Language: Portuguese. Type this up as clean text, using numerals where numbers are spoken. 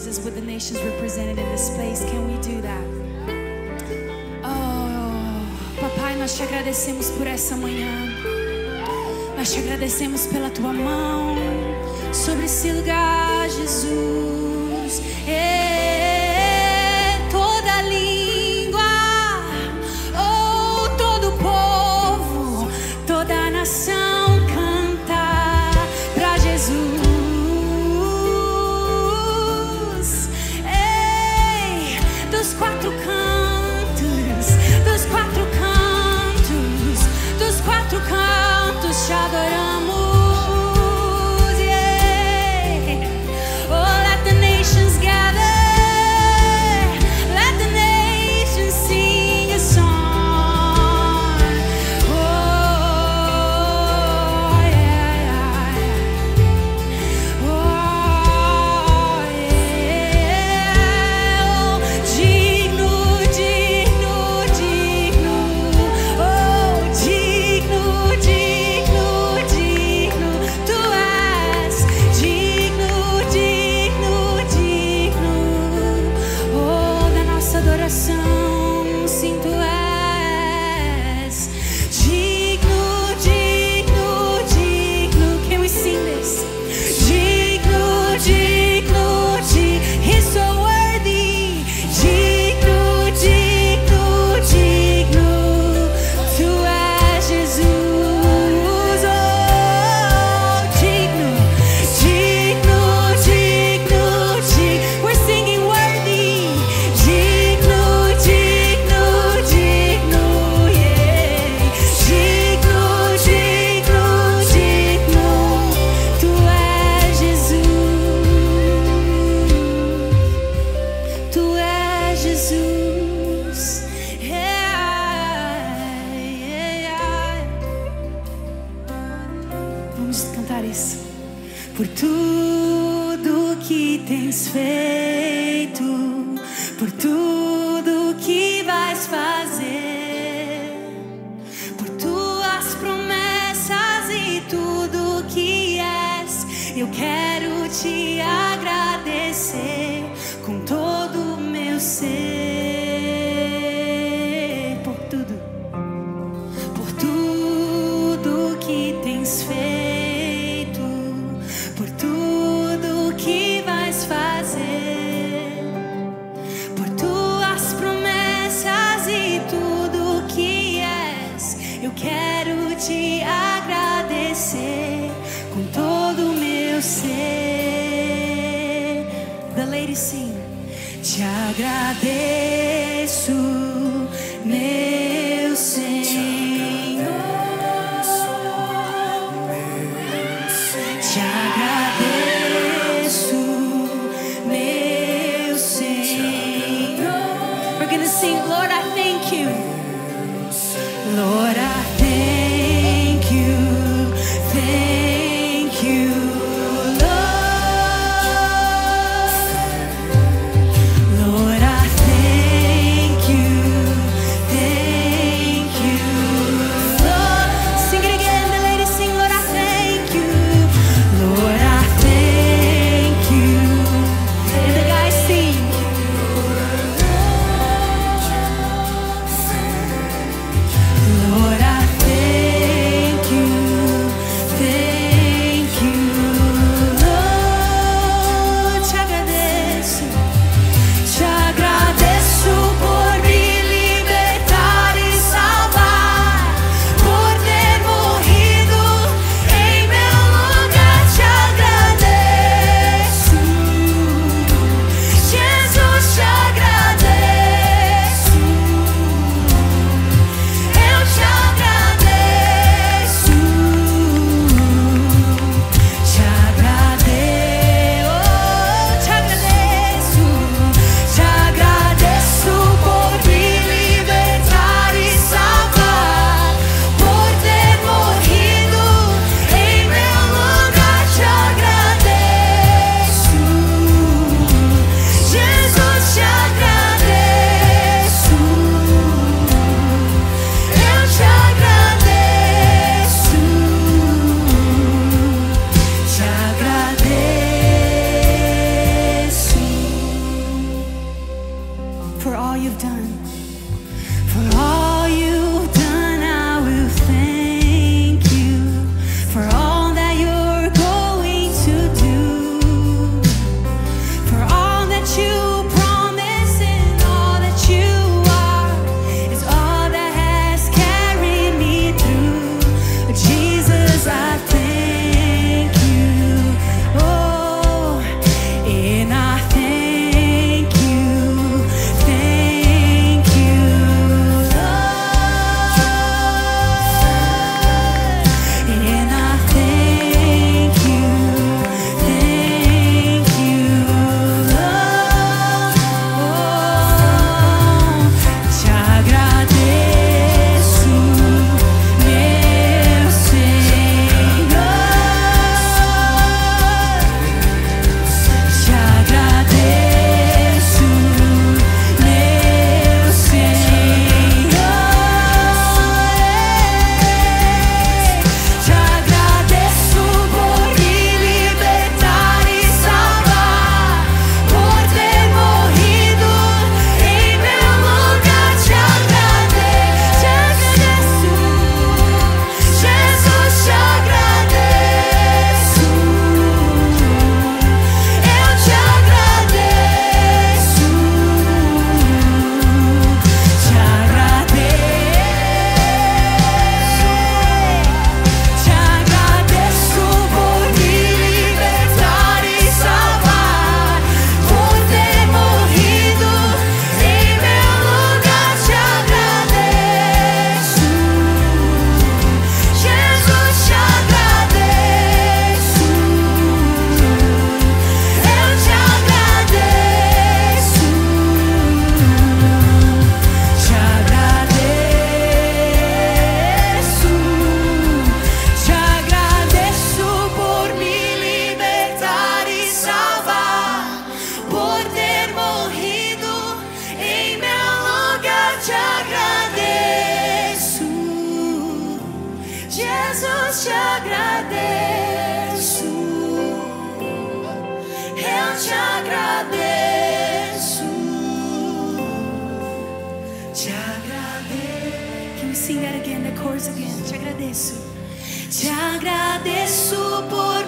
Jesus with the nations represented in this place. Can we do that? Oh, Papai, nós te agradecemos por essa manhã. Nós te agradecemos pela tua mão sobre esse lugar, Jesus. Toda língua, todo povo, toda nação canta pra Jesus. Dos quatro cantos te adoramos. por tudo que tens feito, por tudo que vais fazer, por tuas promessas e tudo que és. Eu quero te agradecer com todo o meu ser. Por tudo que tens feito, por tudo que vais fazer, por tuas promessas e tudo que és. Eu quero te agradecer com todo o meu ser. The ladies sing. Te agradeço, meu Senhor. Te agradeço, meu Senhor. We're gonna sing, Lord, I thank you. Lord, I thank you. Thank you, Lord. Lord, I thank you. Thank te agradeço. Eu te agradeço. Te agradeço. Can we sing that again, the chorus again? Te agradeço. Te agradeço por